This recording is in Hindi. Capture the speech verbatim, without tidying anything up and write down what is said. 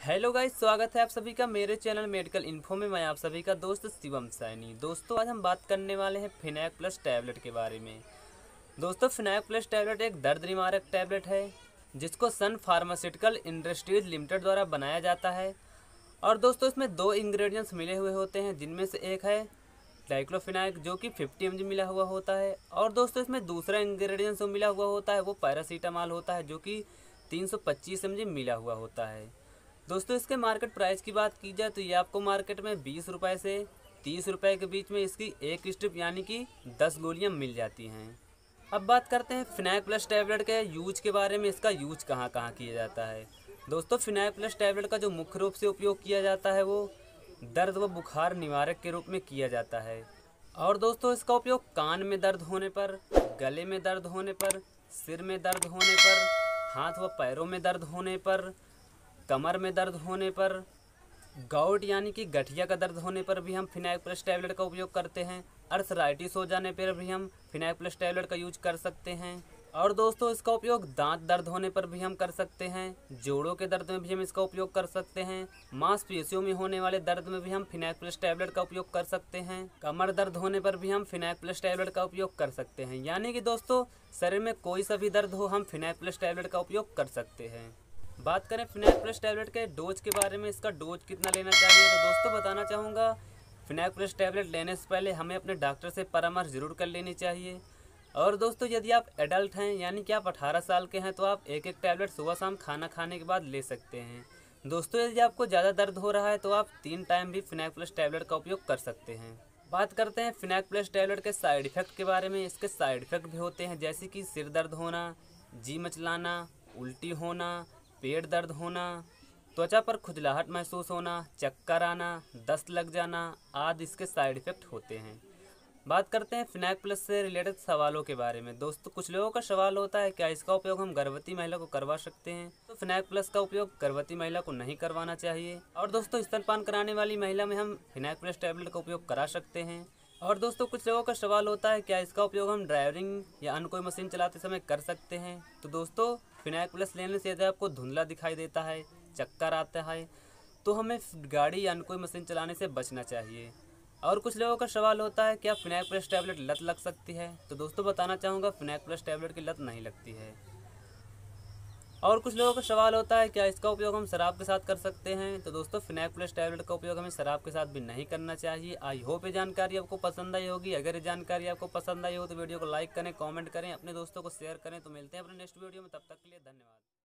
हेलो गाइस, स्वागत है आप सभी का मेरे चैनल मेडिकल इन्फो में। मैं आप सभी का दोस्त शिवम सैनी। दोस्तों, आज हम बात करने वाले हैं फिनाक प्लस टैबलेट के बारे में। दोस्तों, फिनाक प्लस टैबलेट एक दर्द निवारक टैबलेट है जिसको सन फार्मास्यूटिकल इंडस्ट्रीज लिमिटेड द्वारा बनाया जाता है। और दोस्तों, इसमें दो इंग्रेडिएंट्स मिले हुए होते हैं, जिनमें से एक है डाइक्लोफिनाक जो कि फिफ्टी एम जी मिला हुआ होता है। और दोस्तों, इसमें दूसरा इंग्रेडिएंट्स जो मिला हुआ होता है वो पैरासीटामॉल होता है, जो कि तीन सौ पच्चीस एम जी मिला हुआ होता है। दोस्तों, इसके मार्केट प्राइस की बात की जाए तो ये आपको मार्केट में बीस रुपये से तीस रुपये के बीच में इसकी एक स्ट्रिप यानी कि दस गोलियां मिल जाती हैं। अब बात करते हैं फिनाक प्लस टैबलेट के यूज के बारे में। इसका यूज कहाँ कहाँ किया जाता है। दोस्तों, फिनाक प्लस टैबलेट का जो मुख्य रूप से उपयोग किया जाता है वो दर्द व बुखार निवारक के रूप में किया जाता है। और दोस्तों, इसका उपयोग कान में दर्द होने पर, गले में दर्द होने पर, सिर में दर्द होने पर, हाथ व पैरों में दर्द होने पर, कमर में दर्द होने पर, गाउट यानी कि गठिया का दर्द होने पर भी हम फिनाक प्लस टैबलेट का उपयोग करते हैं। अर्थराइटिस हो जाने पर भी हम फिनाक प्लस टैबलेट का यूज कर सकते हैं। और दोस्तों, इसका उपयोग दांत दर्द होने पर भी हम कर सकते हैं। जोड़ों के दर्द में भी हम इसका उपयोग कर सकते हैं। मांसपेशियों में होने वाले दर्द में भी हम फिनाक प्लस टैबलेट का उपयोग कर सकते हैं। कमर दर्द होने पर भी हम फिनाक प्लस टैबलेट का उपयोग कर सकते हैं। यानी कि दोस्तों, शरीर में कोई सा भी दर्द हो हम फिनाक प्लस टैबलेट का उपयोग कर सकते हैं। बात करें फिनाक प्लस टैबलेट के डोज के बारे में, इसका डोज कितना लेना चाहिए, तो दोस्तों बताना चाहूँगा फिनाक प्लस टैबलेट लेने से पहले हमें अपने डॉक्टर से परामर्श जरूर कर लेनी चाहिए। और दोस्तों, यदि आप एडल्ट हैं यानी कि आप अठारह साल के हैं तो आप एक एक टैबलेट सुबह शाम खाना खाने के बाद ले सकते हैं। दोस्तों, यदि आपको ज़्यादा दर्द हो रहा है तो आप तीन टाइम भी फिनाक प्लस टैबलेट का उपयोग कर सकते हैं। बात करते हैं फिनाक प्लस टैबलेट के साइड इफ़ेक्ट के बारे में। इसके साइड इफ़ेक्ट भी होते हैं, जैसे कि सिर दर्द होना, जी मचलाना, उल्टी होना, पेट दर्द होना, त्वचा पर खुजलाहट महसूस होना, चक्कर आना, दस्त लग जाना आदि इसके साइड इफ़ेक्ट होते हैं। बात करते हैं फिनाक प्लस से रिलेटेड सवालों के बारे में। दोस्तों, कुछ लोगों का सवाल होता है क्या इसका उपयोग हम गर्भवती महिला को करवा सकते हैं। तो फिनाक प्लस का उपयोग गर्भवती महिला को नहीं करवाना चाहिए। और दोस्तों, स्तनपान कराने वाली महिला में हम फिनाक प्लस टैबलेट का उपयोग करा सकते हैं। और दोस्तों, कुछ लोगों का सवाल होता है क्या इसका उपयोग हम ड्राइविंग या अन्य कोई मशीन चलाते समय कर सकते हैं। तो दोस्तों, फिनाक प्लस लेने से यदि आपको धुंधला दिखाई देता है, चक्कर आता है, तो हमें गाड़ी या अन्य कोई मशीन चलाने से बचना चाहिए। और कुछ लोगों का सवाल होता है क्या फिनाक प्लस टैबलेट लत लग सकती है। तो दोस्तों, बताना चाहूँगा फिनाक प्लस टैबलेट की लत नहीं लगती है। और कुछ लोगों का सवाल होता है क्या इसका उपयोग हम शराब के साथ कर सकते हैं। तो दोस्तों, फिनाक प्लस टैबलेट का उपयोग हमें शराब के साथ भी नहीं करना चाहिए। आई होप ये जानकारी आपको पसंद आई होगी। अगर ये जानकारी आपको पसंद आई हो तो वीडियो को लाइक करें, कमेंट करें, अपने दोस्तों को शेयर करें। तो मिलते हैं अपने नेक्स्ट वीडियो में, तब तक के लिए धन्यवाद।